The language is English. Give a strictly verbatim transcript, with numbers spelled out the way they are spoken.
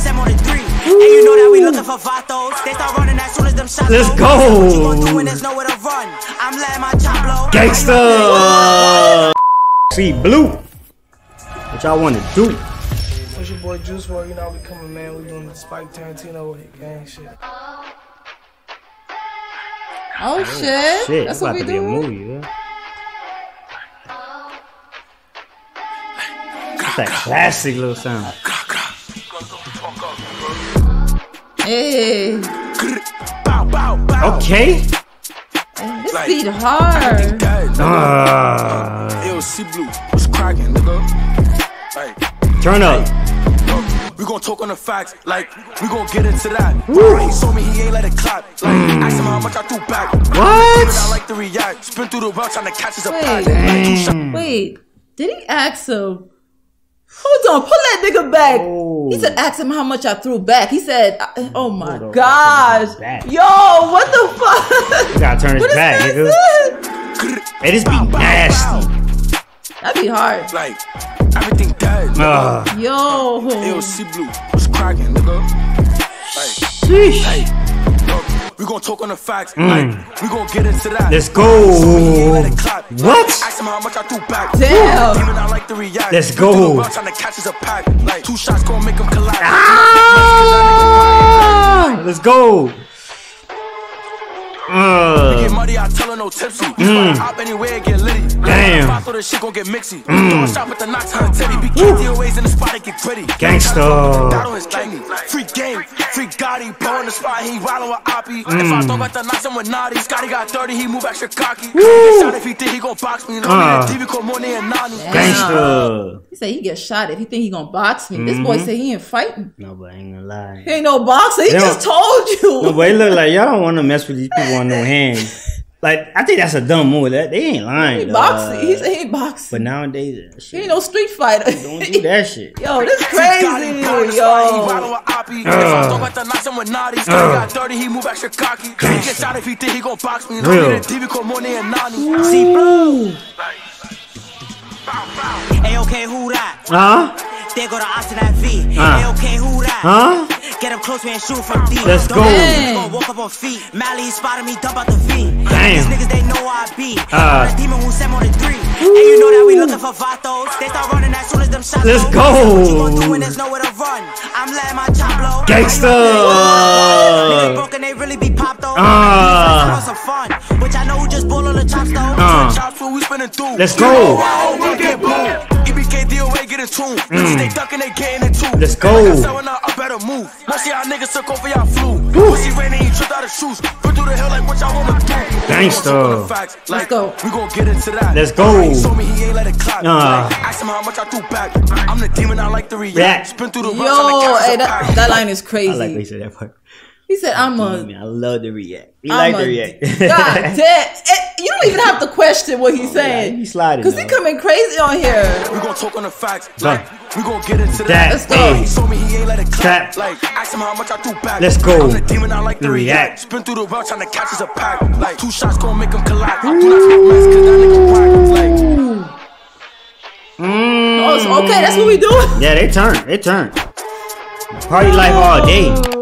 Sam on the three. And you know that we looking for vatos. They start running as soon as them shots. Let's go. You gon' do when there's nowhere to run. I'm letting my chop blow. Gangsta. See blue. What y'all want to do? What's your boy Juice for? You know we coming, man. We doing the Spike Tarantino gang shit. Oh shit! Shit, That's it's what about we to be a do. movie, yeah. It's that classic little sound. Hey, Okay. this beat hard. Uh, turn up. We gon' talk on the facts, like we gon' get into that. He saw me, he ain't let it clap. Like ask him how much I threw back. What? I like to react. Spin through the route trying to catch us a pack. Wait, wait. Did he ask him? Hold on, pull that nigga back. Oh. He said, ask him how much I threw back. He said, oh my Hold on, gosh. back. Yo, what the fuck? You gotta turn What his is back, that nigga. said? Hey, this be nasty. That'd be hard. Like everything dead. Uh, Yo. A O C Blue, what's cracking, nigga? Like, sheesh. hey, look, we gon' talk on the facts. Mm. Like we gon' get into that. Let's go. What? Ask him how much I threw back. Damn. Even I like to react. Let's go. Trying to catch us a pack. Like two shots gon' make him collapse. Ah! Let's go. Uh, Get muddy, I tell her no tipsy. Mm. Hop anywhere, get litty. Damn. I thought this shit gon' get mixy. Mm. Don't stop with the knocks, her titty. Be candy always in the spot, it get gritty. Gangsta. Battle his kidney. Free game, free Gotti. Blow in the spot, he riding with Oppie. Mm. If I throw back the knocks, I'm with Naughty. Scotty got thirty, he move extra cocky. Get shot if he think he gon' box me. You know uh. me, T V call Money and Nani. Gangsta. He said he get shot if he think he gonna box me. Mm-hmm. This boy said he ain't fighting. No, but I ain't gonna lie. He ain't no boxer. He They just told you. No, but it look like y'all don't want to mess with these people on no hands. Like, I think that's a dumb move. That they ain't lying. He dog. boxing. He said he ain't boxing. But nowadays, that shit, he ain't no street fighter. don't do that shit. Yo, this crazy. Yo. See, bro. Hey, okay, who that? Huh? They go to Austin at V. Uh. Hey, okay, who that? Huh? Get him close, man, shoot from deep. Let's go. Don't walk up on feet. Mally spotted me, dump out the feet. Damn. These niggas, they know I be. Uh. I'm a demon who Sam on the three. And you know that we looking for vatos. They start running as soon as them shots. Let's go. What you gon' do when there's nowhere to run? I'm letting my chop blow. Gangsta. Niggas broken, they really be popped though. Uh. Want some fun, which I know who just ball on the chops though. Uh. Chops what we spinning through. Let's go. E B K D O A get in tune. Mm. They ducking, they getting it too. Let's go. Like I said, when I, I better move. Most of y'all niggas took over y'all flu. Pussy raining, he tripped out of shoes. Put through the hill like what y'all wanna do. Gangsta. Let's go. We gon' get into that. Let's go. He told me he ain't let it clap. Uh. Like, ask him how much I threw back. I'm the demon, I like to react. React. Spin through the route, Yo, tryna catch hey, us a that, pack. that line is crazy. I like when he said that part. He said, I'm a... I love to react. He I'm like to a- react. God damn. Eh, you don't even have to question what he's saying. He sliding. Because he coming crazy on here. We gon' talk on the facts. Huh. Like, we gon' get into That, that. Let's go. hey. He told me he ain't let it clap. Clap. Like, ask him how much I threw back. Let's go. I'm the demon, I like to React. react. Spin through the route, tryna catch us a pack. Like, two shots gon' make him collapse. I do not smoke mess, cause that nigga whack. Like, Mm. Oh, so, okay, that's what we doing. Yeah, they turn. They turn. Party life all day.